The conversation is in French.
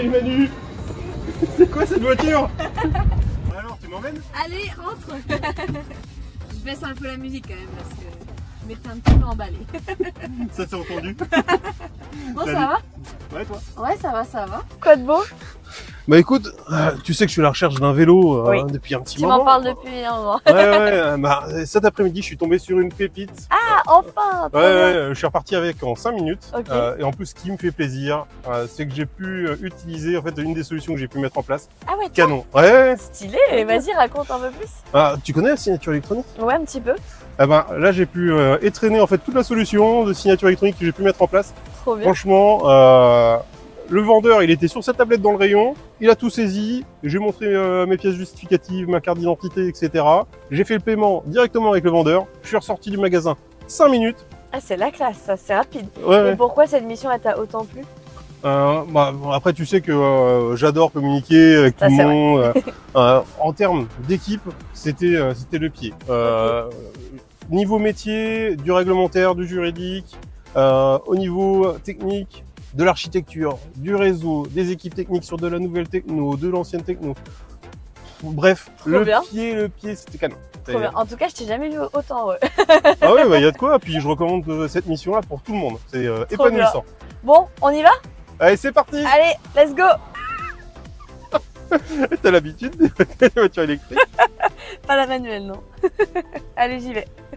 Manu. C'est quoi cette voiture? Alors, tu m'emmènes? Allez, rentre. Je baisse un peu la musique quand même parce que je m'étais un petit peu emballée. Ça s'est entendu. Bon, Salut. ça va? Ouais, toi? Ouais, ça va, ça va. Quoi de beau? Bah écoute, tu sais que je suis à la recherche d'un vélo Oui. depuis un petit Tu moment. m'en parles depuis un moment. Ouais, bah, cet après-midi, je suis tombé sur une pépite. Ah, enfin! Trop bien. Je suis reparti avec en 5 minutes. Ok. Et en plus, ce qui me fait plaisir, c'est que j'ai pu utiliser en fait une des solutions que j'ai pu mettre en place. Ah ouais, Canon. Ouais. stylé. Vas-y, raconte un peu plus. Ah, tu connais la signature électronique? Ouais, un petit peu. Eh ben, là, j'ai pu étraîner en fait toute la solution de signature électronique que j'ai pu mettre en place. Trop bien. Franchement, le vendeur, il était sur sa tablette dans le rayon, il a tout saisi, j'ai montré mes pièces justificatives, ma carte d'identité, etc. J'ai fait le paiement directement avec le vendeur, je suis ressorti du magasin 5 minutes. Ah, c'est la classe, ça, c'est rapide. Ouais. Et pourquoi cette mission, elle t'a autant plu? Bah, bon, après, tu sais que j'adore communiquer avec tout Ça, le c'est monde. En termes d'équipe, c'était le pied. Niveau métier, du réglementaire, du juridique, au niveau technique, de l'architecture, du réseau, des équipes techniques sur de la nouvelle techno, de l'ancienne techno. Bref, le pied, c'était canon. Trop bien. En tout cas, je t'ai jamais vu autant heureux. Ah ouais, bah y a de quoi. Puis je recommande cette mission-là pour tout le monde. C'est épanouissant. Bon, on y va? Allez, c'est parti. Allez, let's go! T'as l'habitude des voitures électriques? Pas la manuelle, non. Allez, j'y vais.